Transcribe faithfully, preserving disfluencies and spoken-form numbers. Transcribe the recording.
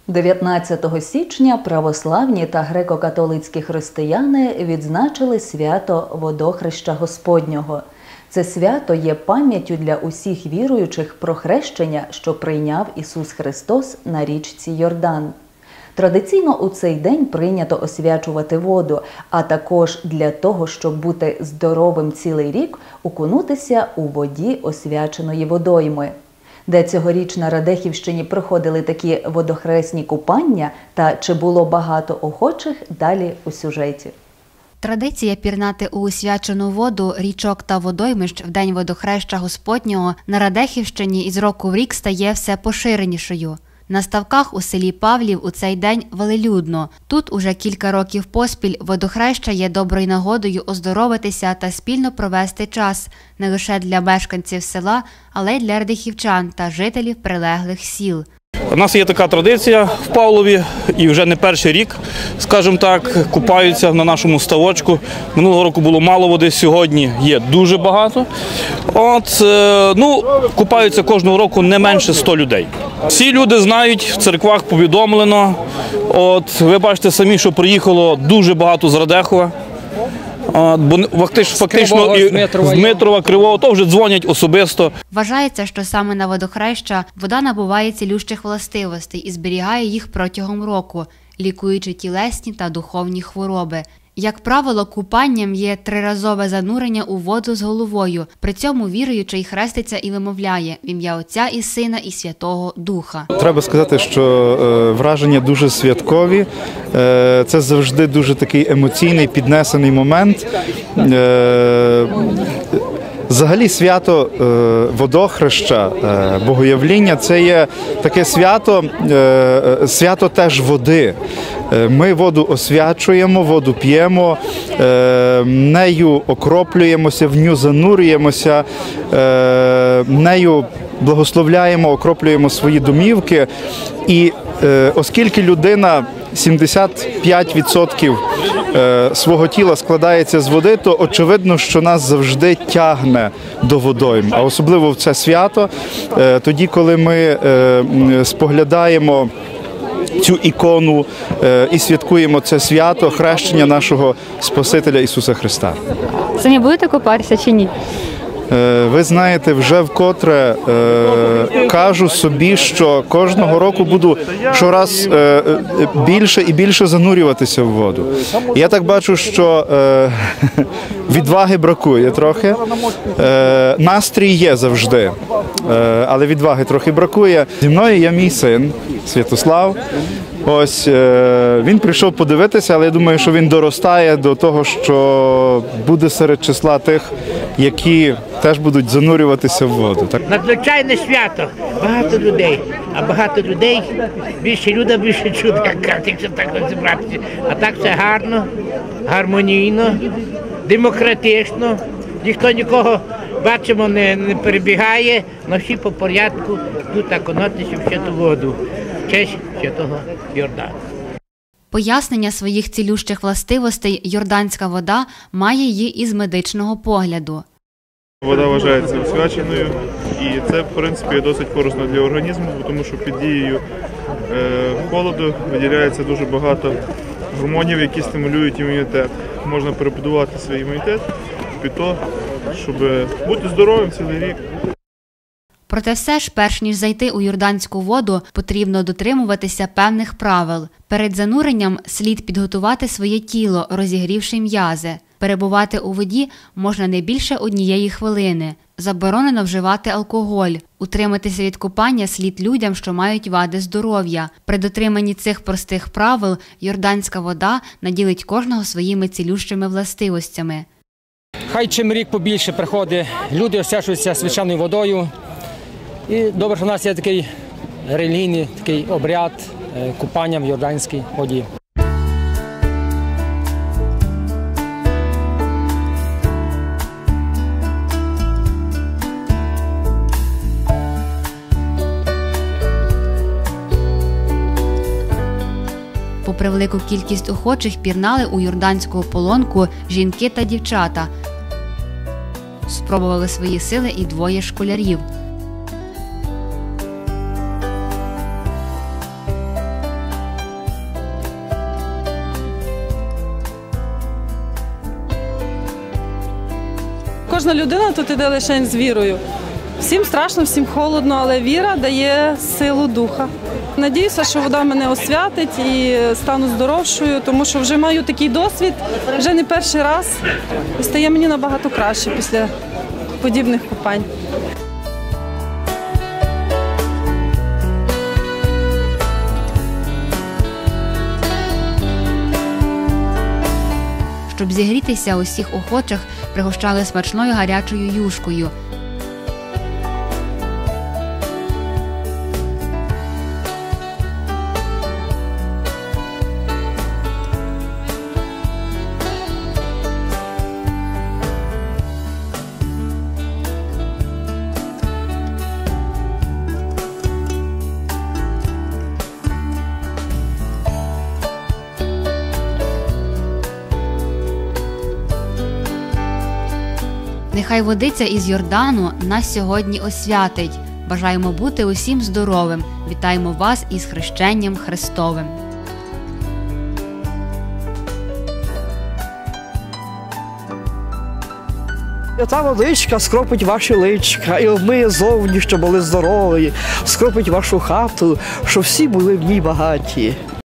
дев'ятнадцятого січня православні та греко-католицькі християни відзначили свято Водохреща Господнього. Це свято є пам'яттю для усіх віруючих про хрещення, що прийняв Ісус Христос на річці Йордан. Традиційно у цей день прийнято освячувати воду, а також для того, щоб бути здоровим цілий рік, окунутися у воді освяченої водойми. Де цьогоріч на Радехівщині проходили такі водохресні купання та чи було багато охочих, далі у сюжеті. Традиція пірнати у освячену воду, річок та водоймищ в день Водохреща Господнього на Радехівщині із року в рік стає все поширенішою. На ставках у селі Павлів у цей день велелюдно. Тут уже кілька років поспіль водохреща є доброю нагодою оздоровитися та спільно провести час не лише для мешканців села, але й для радехівчан та жителів прилеглих сіл. У нас є така традиція в Павлові, і вже не перший рік, скажімо так, купаються на нашому ставочку. Минулого року було мало води, сьогодні є дуже багато. От, ну, купаються кожного року не менше ста людей. Всі люди знають, в церквах повідомлено. От, ви бачите самі, що приїхало дуже багато з Радехова. Бо фактично і з Дмитрова, Кривого, то вже дзвонять особисто. Вважається, що саме на водохреща вода набуває цілющих властивостей і зберігає їх протягом року, лікуючи тілесні та духовні хвороби. Як правило, купанням є триразове занурення у воду з головою. При цьому віруючий хреститься і вимовляє в ім'я Отця і Сина і Святого Духа. Треба сказати, що враження дуже святкові. Це завжди дуже такий емоційний, піднесений момент. Взагалі свято Водохреща, Богоявління – це є таке свято, свято теж води. Ми воду освячуємо, воду п'ємо, нею окроплюємося, в ню занурюємося, нею благословляємо, окроплюємо свої домівки. І оскільки людина сімдесят п'ять відсотків свого тіла складається з води, то очевидно, що нас завжди тягне до водойм. А особливо в це свято, тоді, коли ми споглядаємо цю ікону і святкуємо це свято хрещення нашого Спасителя Ісуса Христа. Самі будете купатися чи ні? Ви знаєте, вже вкотре е, кажу собі, що кожного року буду щораз е, більше і більше занурюватися в воду. Я так бачу, що е, відваги бракує трохи. Е, настрій є завжди, е, але відваги трохи бракує. Зі мною є мій син Святослав. Ось, е, він прийшов подивитися, але я думаю, що він доростає до того, що буде серед числа тих, які теж будуть занурюватися в воду. Так? Надзвичайне свято. Багато людей. А багато людей, більше людей, більше чуда, як кажуть, якщо так розібратися. А так все гарно, гармонійно, демократично. Ніхто нікого, бачимо, не, не перебігає, але всі по порядку тут окунутися в святу воду. В честь святого Йордану. Пояснення своїх цілющих властивостей йорданська вода має її із медичного погляду. Вода вважається освяченою, і це, в принципі, досить корисно для організму, тому що під дією холоду виділяється дуже багато гормонів, які стимулюють імунітет. Можна перебудувати свій імунітет під те, щоб бути здоровим цілий рік. Проте все ж, перш ніж зайти у йорданську воду, потрібно дотримуватися певних правил. Перед зануренням слід підготувати своє тіло, розігрівши м'язи. Перебувати у воді можна не більше однієї хвилини. Заборонено вживати алкоголь. Утриматися від купання слід людям, що мають вади здоров'я. При дотриманні цих простих правил йорданська вода наділить кожного своїми цілющими властивостями. Хай чим рік побільше приходить, люди освячуються свяченою водою. І добре, що в нас є такий релігійний такий обряд купання в йорданській воді. Попри велику кількість охочих, пірнали у йорданську ополонку жінки та дівчата. Спробували свої сили і двоє школярів. кожна людина тут іде лише з вірою. Всім страшно, всім холодно, але віра дає силу духа. Надіюся, що вода мене освятить і стану здоровшою, тому що вже маю такий досвід, вже не перший раз. І стає мені набагато краще після подібних купань. Щоб зігрітися, усіх охочих пригощали смачною гарячою юшкою. Нехай водиця із Йордану нас сьогодні освятить. Бажаємо бути усім здоровим. Вітаємо вас із хрещенням Христовим. Ця водичка скропить ваші личка і обмиє зовні, щоб були здорові, скропить вашу хату, щоб всі були в ній багаті.